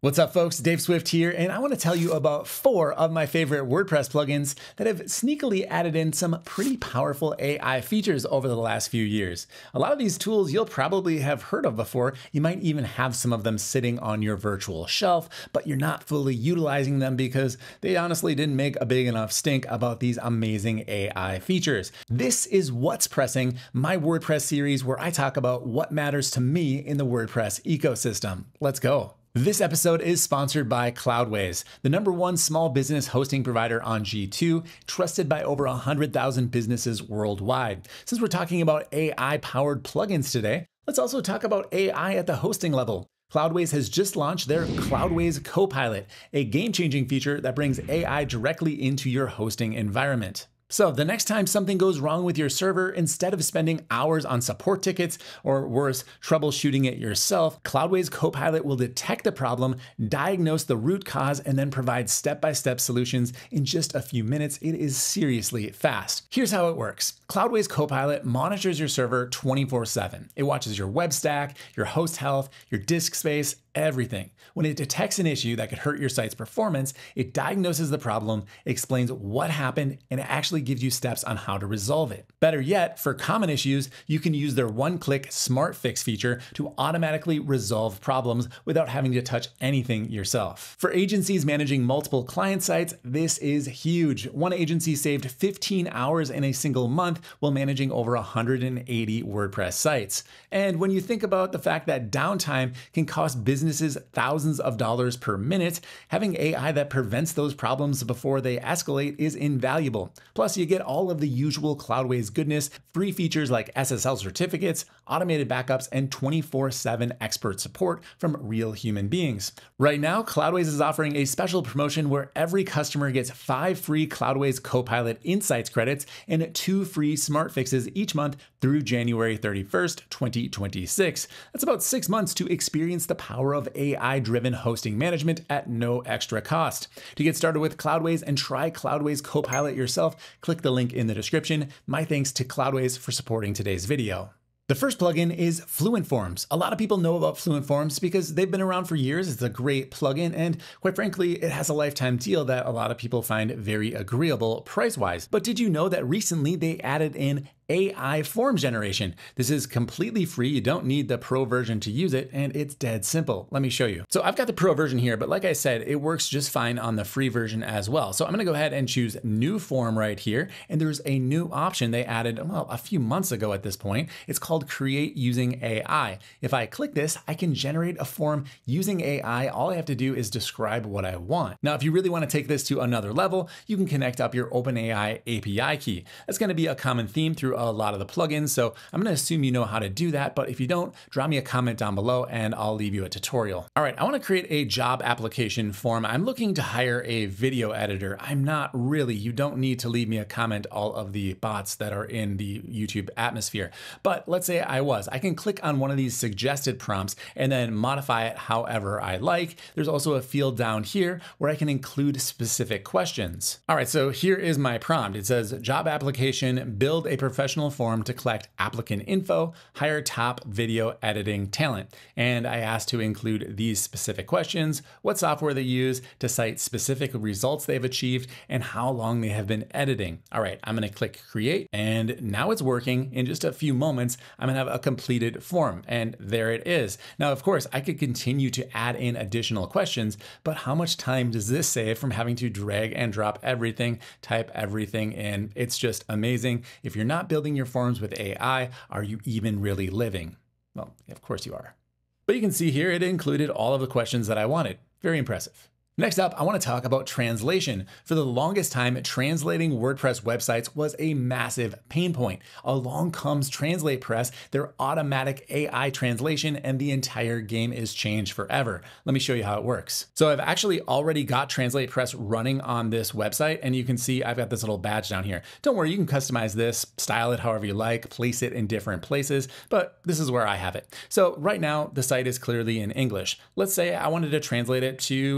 What's up, folks? Dave Swift here, and I want to tell you about 4 of my favorite WordPress plugins that have sneakily added in some pretty powerful AI features over the last few years. A lot of these tools you'll probably have heard of before. You might even have some of them sitting on your virtual shelf, but you're not fully utilizing them because they honestly didn't make a big enough stink about these amazing AI features. This is What's Pressing, my WordPress series where I talk about what matters to me in the WordPress ecosystem. Let's go. This episode is sponsored by Cloudways, the #1 small business hosting provider on G2, trusted by over 100,000 businesses worldwide. Since we're talking about AI-powered plugins today, let's also talk about AI at the hosting level. Cloudways has just launched their Cloudways Copilot, a game-changing feature that brings AI directly into your hosting environment. So the next time something goes wrong with your server, instead of spending hours on support tickets or worse, troubleshooting it yourself, Cloudways Copilot will detect the problem, diagnose the root cause, and then provide step-by-step solutions in just a few minutes. It is seriously fast. Here's how it works. Cloudways Copilot monitors your server 24/7. It watches your web stack, your host health, your disk space, everything. When it detects an issue that could hurt your site's performance, it diagnoses the problem, explains what happened, and it actually gives you steps on how to resolve it. Better yet, for common issues, you can use their one-click Smart Fix feature to automatically resolve problems without having to touch anything yourself. For agencies managing multiple client sites, this is huge. One agency saved 15 hours in a single month while managing over 180 WordPress sites. And when you think about the fact that downtime can cost businesses thousands of dollars per minute, having AI that prevents those problems before they escalate is invaluable. Plus, you get all of the usual Cloudways goodness, free features like SSL certificates, automated backups, and 24/7 expert support from real human beings. Right now, Cloudways is offering a special promotion where every customer gets 5 free Cloudways Copilot Insights credits and 2 free Smart Fixes each month through January 31st, 2026. That's about 6 months to experience the power of AI-driven hosting management at no extra cost. To get started with Cloudways and try Cloudways Copilot yourself, click the link in the description. My thanks to Cloudways for supporting today's video. The first plugin is Fluent Forms. A lot of people know about Fluent Forms because they've been around for years. It's a great plugin, and quite frankly, it has a lifetime deal that a lot of people find very agreeable price-wise. But did you know that recently they added in AI form generation? This is completely free. You don't need the pro version to use it, and it's dead simple. Let me show you. So I've got the pro version here, but like I said, it works just fine on the free version as well. So I'm gonna go ahead and choose new form right here. And there's a new option they added, well, a few months ago at this point. It's called Create Using AI. If I click this, I can generate a form using AI. All I have to do is describe what I want. Now, if you really wanna take this to another level, you can connect up your OpenAI API key. That's gonna be a common theme through a lot of the plugins, so I'm going to assume you know how to do that, but if you don't, drop me a comment down below and I'll leave you a tutorial. All right, I want to create a job application form. I'm looking to hire a video editor. I'm not really. You don't need to leave me a comment, all of the bots that are in the YouTube atmosphere. But let's say I was. I can click on one of these suggested prompts and then modify it however I like. There's also a field down here where I can include specific questions. All right, so here is my prompt. It says, job application, build a professional form to collect applicant info, hire top video editing talent. And I asked to include these specific questions: what software they use, to cite specific results they've achieved, and how long they have been editing. All right, I'm gonna click create, and now it's working. In just a few moments, I'm gonna have a completed form, and there it is. Now, of course, I could continue to add in additional questions, but how much time does this save from having to drag and drop everything, type everything in? It's just amazing. If you're not building your forms with AI, are you even really living? Well, of course you are. But you can see here, it included all of the questions that I wanted. Very impressive. Next up, I want to talk about translation. For the longest time, translating WordPress websites was a massive pain point. Along comes TranslatePress, their automatic AI translation, and the entire game is changed forever. Let me show you how it works. So I've actually already got TranslatePress running on this website, and you can see I've got this little badge down here. Don't worry, you can customize this, style it however you like, place it in different places, but this is where I have it. So right now, the site is clearly in English. Let's say I wanted to translate it to French.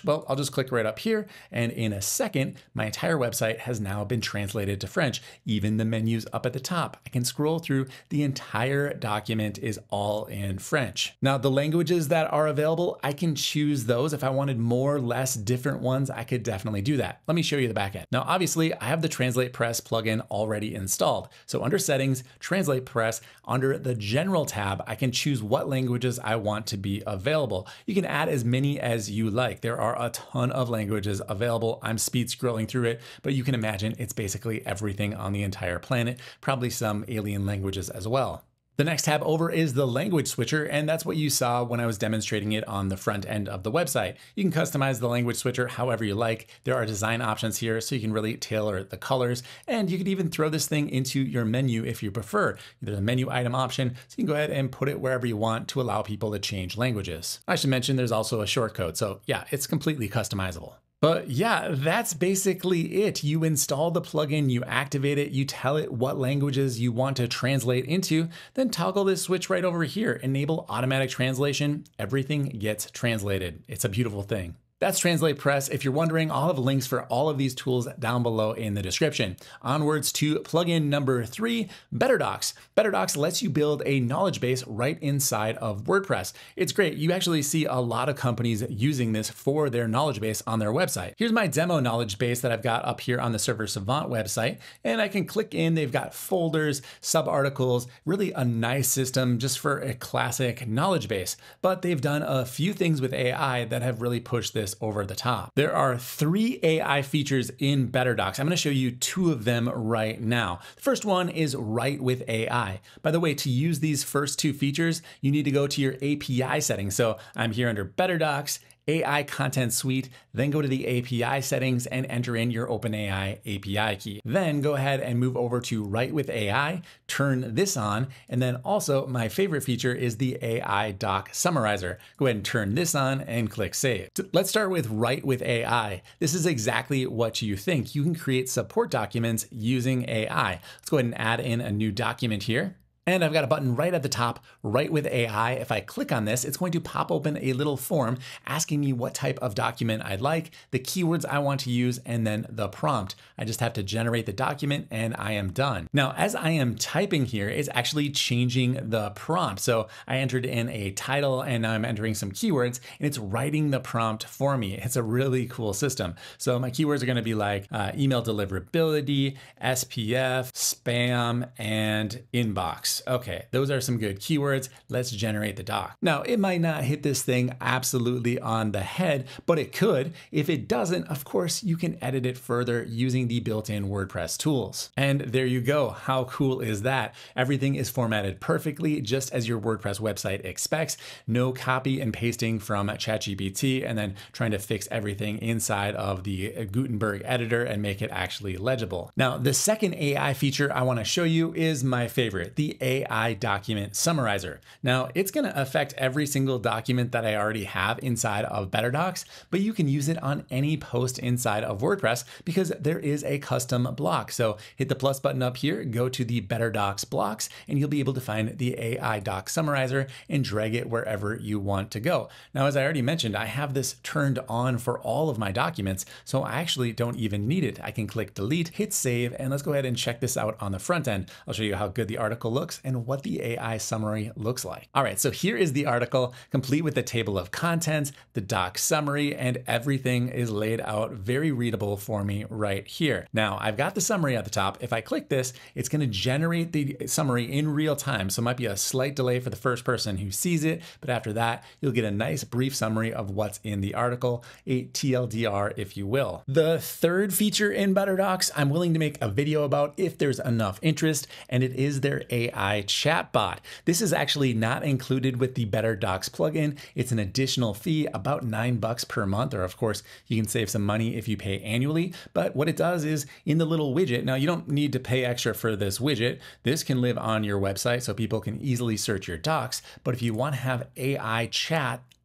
Well, I'll just click right up here, and in a second, my entire website has now been translated to French. Even the menus up at the top. I can scroll through, the entire document is all in French. Now, the languages that are available, I can choose those. If I wanted more, less, different ones, I could definitely do that. Let me show you the backend. Now, obviously, I have the TranslatePress plugin already installed. So under Settings, TranslatePress, under the General tab, I can choose what languages I want to be available. You can add as many as you like. There are a ton of languages available. I'm speed scrolling through it, but you can imagine it's basically everything on the entire planet, probably some alien languages as well. The next tab over is the language switcher, and that's what you saw when I was demonstrating it on the front end of the website. You can customize the language switcher however you like. There are design options here, so you can really tailor the colors, and you could even throw this thing into your menu if you prefer. There's a menu item option, so you can go ahead and put it wherever you want to allow people to change languages. I should mention there's also a shortcode, so yeah, it's completely customizable. But yeah, that's basically it. You install the plugin, you activate it, you tell it what languages you want to translate into, then toggle this switch right over here, enable automatic translation, everything gets translated. It's a beautiful thing. That's TranslatePress. If you're wondering, I'll have links for all of these tools down below in the description. Onwards to plugin number 3, BetterDocs. BetterDocs lets you build a knowledge base right inside of WordPress. It's great. You actually see a lot of companies using this for their knowledge base on their website. Here's my demo knowledge base that I've got up here on the Server Savant website, and I can click in. They've got folders, sub-articles, really a nice system just for a classic knowledge base. But they've done a few things with AI that have really pushed this over the top. There are 3 AI features in BetterDocs. I'm going to show you 2 of them right now. The first one is Write with AI. By the way, to use these first 2 features, you need to go to your API settings. So I'm here under BetterDocs, AI Content Suite, then go to the API settings and enter in your OpenAI API key. Then go ahead and move over to Write with AI, turn this on, and then also my favorite feature is the AI Doc Summarizer. Go ahead and turn this on and click Save. Let's start with Write with AI. This is exactly what you think. You can create support documents using AI. Let's go ahead and add in a new document here. And I've got a button right at the top, Write with AI. If I click on this, it's going to pop open a little form asking me what type of document I'd like, the keywords I want to use, and then the prompt. I just have to generate the document and I am done. Now, as I am typing here, it's actually changing the prompt. So I entered in a title and now I'm entering some keywords and it's writing the prompt for me. It's a really cool system. So my keywords are going to be like email deliverability, SPF, spam, and inbox. Okay, those are some good keywords. Let's generate the doc. Now, it might not hit this thing absolutely on the head, but it could. If it doesn't, of course, you can edit it further using the built-in WordPress tools. And there you go. How cool is that? Everything is formatted perfectly, just as your WordPress website expects. No copy and pasting from ChatGPT and then trying to fix everything inside of the Gutenberg editor and make it actually legible. Now, the second AI feature I want to show you is my favorite, the AI document summarizer. Now, it's going to affect every single document that I already have inside of BetterDocs, but you can use it on any post inside of WordPress because there is a custom block. So hit the plus button up here, go to the BetterDocs blocks, and you'll be able to find the AI doc summarizer and drag it wherever you want to go. Now, as I already mentioned, I have this turned on for all of my documents, so I actually don't even need it. I can click delete, hit save, and let's go ahead and check this out on the front end. I'll show you how good the article looks and what the AI summary looks like. All right, so here is the article, complete with the table of contents, the doc summary, and everything is laid out very readable for me right here. Now, I've got the summary at the top. If I click this, it's going to generate the summary in real time. So it might be a slight delay for the first person who sees it, but after that, you'll get a nice brief summary of what's in the article, a TLDR, if you will. The third feature in BetterDocs, I'm willing to make a video about if there's enough interest, and it is their AI chatbot. This is actually not included with the BetterDocs plugin. It's an additional fee, about $9 per month, or of course, you can save some money if you pay annually. But what it does is in the little widget, now you don't need to pay extra for this widget. This can live on your website so people can easily search your docs. But if you want to have AI chat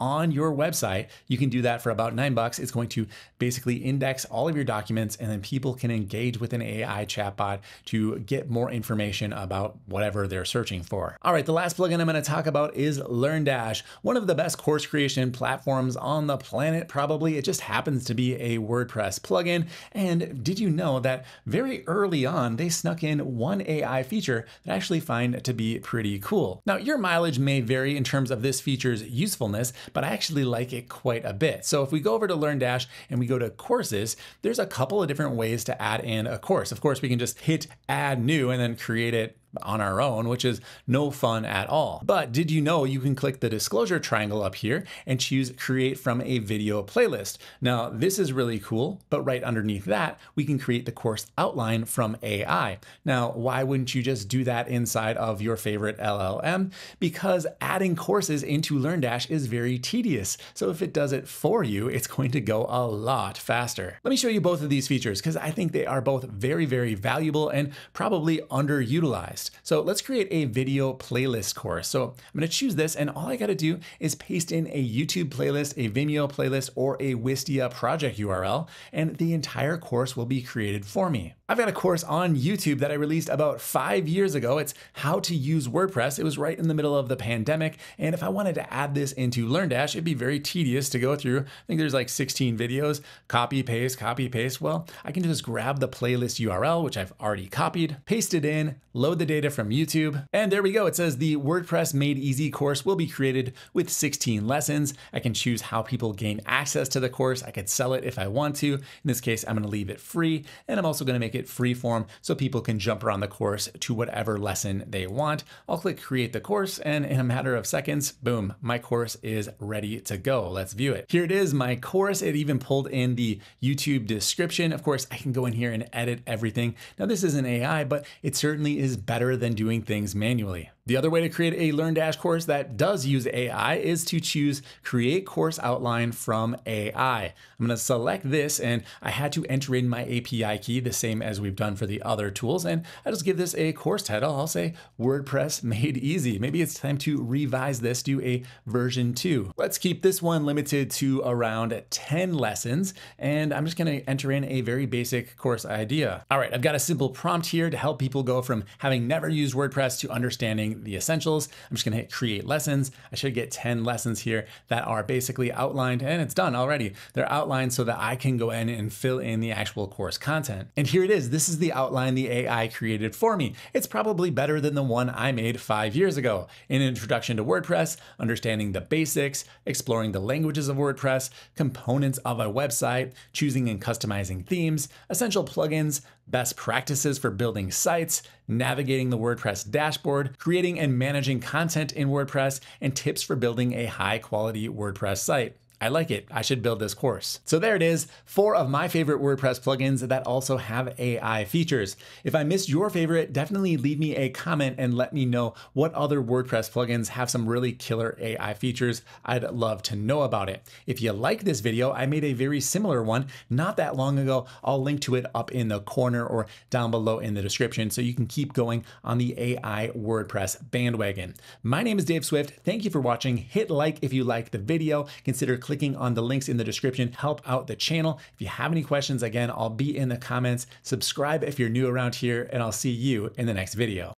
on your website. You can do that for about $9. It's going to basically index all of your documents, and then people can engage with an AI chatbot to get more information about whatever they're searching for. All right, the last plugin I'm going to talk about is LearnDash, one of the best course creation platforms on the planet, probably. It just happens to be a WordPress plugin. And did you know that very early on, they snuck in one AI feature that I actually find to be pretty cool. Now, your mileage may vary in terms of this feature's usefulness, but I actually like it quite a bit. So if we go over to LearnDash and we go to courses, there's a couple of different ways to add in a course. Of course, we can just hit add new and then create it on our own, which is no fun at all. But did you know you can click the disclosure triangle up here and choose create from a video playlist? Now, this is really cool, but right underneath that, we can create the course outline from AI. Now, why wouldn't you just do that inside of your favorite LLM? Because adding courses into LearnDash is very tedious. So if it does it for you, it's going to go a lot faster. Let me show you both of these features because I think they are both very, very valuable and probably underutilized. So let's create a video playlist course. So I'm going to choose this, and all I got to do is paste in a YouTube playlist, a Vimeo playlist, or a Wistia project URL, and the entire course will be created for me. I've got a course on YouTube that I released about 5 years ago. It's how to use WordPress. It was right in the middle of the pandemic. And if I wanted to add this into LearnDash, it'd be very tedious to go through. I think there's like 16 videos, copy, paste, copy, paste. Well, I can just grab the playlist URL, which I've already copied, paste it in, load the data from YouTube. And there we go. It says the WordPress Made Easy course will be created with 16 lessons. I can choose how people gain access to the course. I could sell it if I want to. In this case, I'm going to leave it free. And I'm also going to make it free form so people can jump around the course to whatever lesson they want. I'll click create the course, and in a matter of seconds, boom, my course is ready to go. Let's view it. Here it is, my course. It even pulled in the YouTube description. Of course, I can go in here and edit everything. Now, this isn't AI, but it certainly is better than doing things manually. The other way to create a LearnDash course that does use AI is to choose Create Course Outline from AI. I'm going to select this, and I had to enter in my API key, the same as we've done for the other tools, and I'll just give this a course title. I'll say WordPress Made Easy. Maybe it's time to revise this to a version 2. Let's keep this one limited to around 10 lessons, and I'm just going to enter in a very basic course idea. All right, I've got a simple prompt here to help people go from having never used WordPress to understanding the essentials. I'm just going to hit create lessons. I should get 10 lessons here that are basically outlined, and it's done already. They're outlined so that I can go in and fill in the actual course content. And here it is. This is the outline the AI created for me. It's probably better than the one I made 5 years ago. An introduction to WordPress, understanding the basics, exploring the languages of WordPress, components of a website, choosing and customizing themes, essential plugins, best practices for building sites, navigating the WordPress dashboard, creating and managing content in WordPress, and tips for building a high-quality WordPress site. I like it. I should build this course. So there it is, 4 of my favorite WordPress plugins that also have AI features. If I missed your favorite, definitely leave me a comment and let me know what other WordPress plugins have some really killer AI features. I'd love to know about it. If you like this video, I made a very similar one not that long ago. I'll link to it up in the corner or down below in the description so you can keep going on the AI WordPress bandwagon. My name is Dave Swift. Thank you for watching. Hit like if you liked the video. Consider clicking on the links in the description, help out the channel. If you have any questions, again, I'll be in the comments. Subscribe if you're new around here, and I'll see you in the next video.